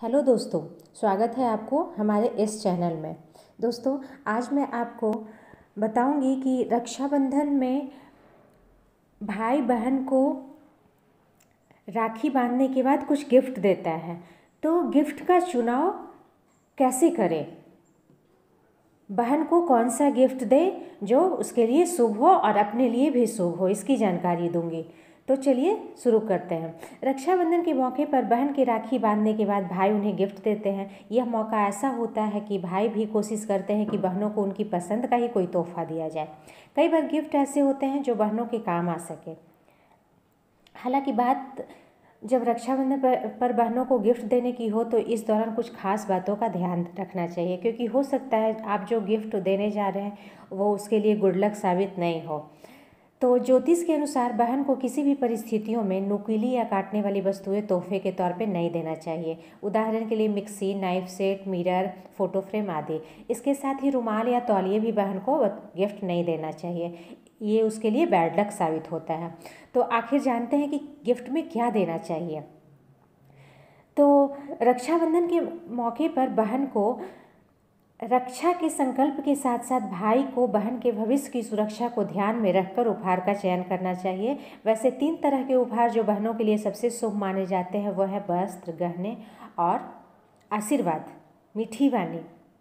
Hello दोस्तों, स्वागत है आपको हमारे इस चैनल में। दोस्तों, आज मैं आपको बताऊंगी कि रक्षाबंधन में भाई बहन को राखी बांधने के बाद कुछ गिफ्ट देता है, तो गिफ्ट का चुनाव कैसे करें, बहन को कौन सा गिफ्ट दे जो उसके लिए शुभ हो और अपने लिए भी शुभ हो, इसकी जानकारी दूंगी। तो चलिए शुरू करते हैं। रक्षाबंधन के मौके पर बहन की राखी बांधने के बाद भाई उन्हें गिफ्ट देते हैं। यह मौका ऐसा होता है कि भाई भी कोशिश करते हैं कि बहनों को उनकी पसंद का ही कोई तोहफा दिया जाए। कई बार गिफ्ट ऐसे होते हैं जो बहनों के काम आ सके। हालांकि बात जब रक्षाबंधन पर बहनों को गिफ्ट देने की हो तो इस दौरान कुछ खास बातों का ध्यान रखना चाहिए, क्योंकि हो सकता है आप जो गिफ्ट देने जा रहे हैं वो उसके लिए गुड लक साबित नहीं हो। तो ज्योतिष के अनुसार बहन को किसी भी परिस्थितियों में नुकीली या काटने वाली वस्तुएं तोहफे के तौर पे नहीं देना चाहिए। उदाहरण के लिए mixie, knife set, mirror, photo frame आदि। इसके साथ ही रुमाल या तौलिए भी बहन को गिफ्ट नहीं देना चाहिए, ये उसके लिए बैड लक साबित होता है। तो आखिर जानते हैं कि गिफ्ट में क्या देना चाहिए। तो रक्षाबंधन के मौके पर बहन को रक्षा के संकल्प के साथ साथ भाई को बहन के भविष्य की सुरक्षा को ध्यान में रखकर उपहार का चयन करना चाहिए। वैसे 3 तरह के उपहार जो बहनों के लिए सबसे शुभ माने जाते हैं वह है वस्त्र, गहने और आशीर्वाद, मीठी वाणी।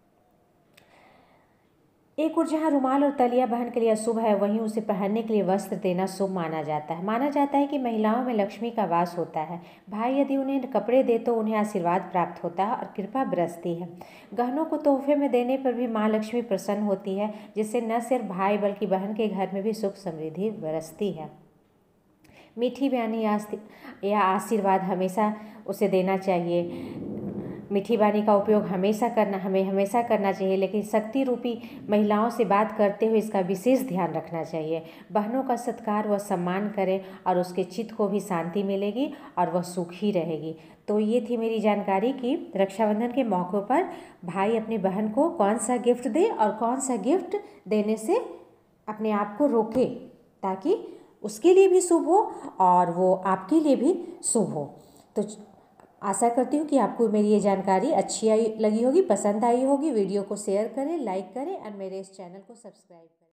एक और जहाँ रुमाल और तलिया बहन के लिए अशुभ है, वहीं उसे पहनने के लिए वस्त्र देना शुभ माना जाता है। माना जाता है कि महिलाओं में लक्ष्मी का वास होता है। भाई यदि उन्हें कपड़े दे तो उन्हें आशीर्वाद प्राप्त होता है और कृपा बरसती है। गहनों को तोहफे में देने पर भी माँ लक्ष्मी प्रसन्न होती है, जिससे न सिर्फ भाई बल्कि बहन के घर में भी सुख समृद्धि बरसती है। मीठी वाणी या आशीर्वाद हमेशा उसे देना चाहिए। मीठी वाणी का उपयोग हमें हमेशा करना चाहिए, लेकिन शक्ति रूपी महिलाओं से बात करते हुए इसका विशेष ध्यान रखना चाहिए। बहनों का सत्कार व सम्मान करें और उसके चित्त को भी शांति मिलेगी और वह सुखी रहेगी। तो ये थी मेरी जानकारी कि रक्षाबंधन के मौक़ों पर भाई अपनी बहन को कौन सा गिफ्ट दे और कौन सा गिफ्ट देने से अपने आप को रोके, ताकि उसके लिए भी शुभ हो और वो आपके लिए भी शुभ हो। तो आशा करती हूँ कि आपको मेरी ये जानकारी अच्छी लगी होगी, पसंद आई होगी। वीडियो को शेयर करें, लाइक करें और मेरे इस चैनल को सब्सक्राइब करें।